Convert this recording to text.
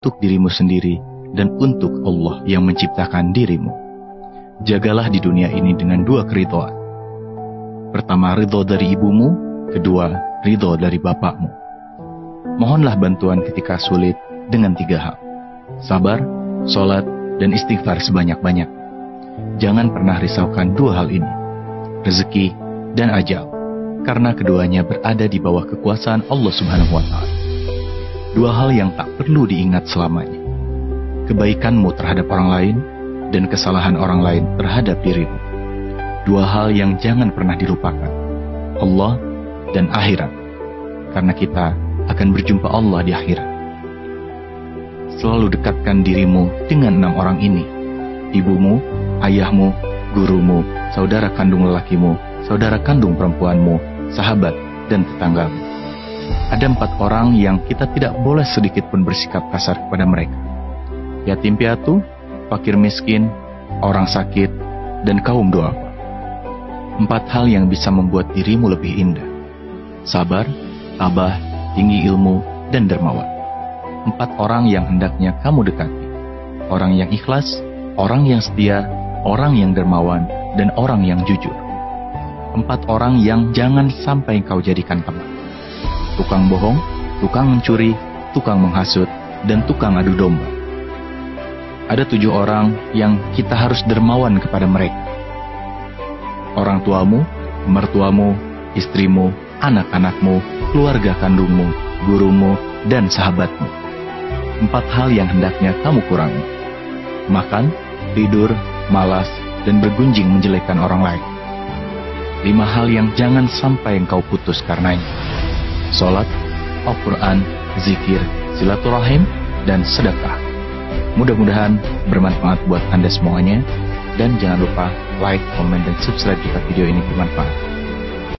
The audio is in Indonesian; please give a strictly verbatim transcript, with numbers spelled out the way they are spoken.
untuk dirimu sendiri dan untuk Allah yang menciptakan dirimu. Jagalah di dunia ini dengan dua keridhaan. Pertama, ridho dari ibumu. Kedua, ridho dari bapakmu. Mohonlah bantuan ketika sulit dengan tiga hal: sabar, sholat, dan istighfar sebanyak-banyak. Jangan pernah risaukan dua hal ini, rezeki dan ajal, karena keduanya berada di bawah kekuasaan Allah Subhanahu wa Ta'ala. Dua hal yang tak perlu diingat selamanya: kebaikanmu terhadap orang lain dan kesalahan orang lain terhadap dirimu. Dua hal yang jangan pernah dilupakan: Allah dan akhirat, karena kita akan berjumpa Allah di akhirat. Selalu dekatkan dirimu dengan enam orang ini: ibumu, ayahmu, gurumu, saudara kandung lelakimu, saudara kandung perempuanmu, sahabat, dan tetanggamu. Ada empat orang yang kita tidak boleh sedikit pun bersikap kasar kepada mereka: yatim piatu, fakir miskin, orang sakit, dan kaum duafa. Empat hal yang bisa membuat dirimu lebih indah: sabar, tabah, tinggi ilmu, dan dermawan. Empat orang yang hendaknya kamu dekati: orang yang ikhlas, orang yang setia, orang yang dermawan, dan orang yang jujur. Empat orang yang jangan sampai kau jadikan teman: tukang bohong, tukang mencuri, tukang menghasut, dan tukang adu domba. Ada tujuh orang yang kita harus dermawan kepada mereka: orang tuamu, mertuamu, istrimu, anak-anakmu, keluarga kandungmu, gurumu, dan sahabatmu. Empat hal yang hendaknya kamu kurangi: makan, tidur, malas, dan bergunjing menjelekkan orang lain. Lima hal yang jangan sampai engkau putus karenanya: sholat, Al-Quran, zikir, silaturahim, dan sedekah. Mudah-mudahan bermanfaat buat Anda semuanya, dan jangan lupa like, komen, dan subscribe jika video ini bermanfaat.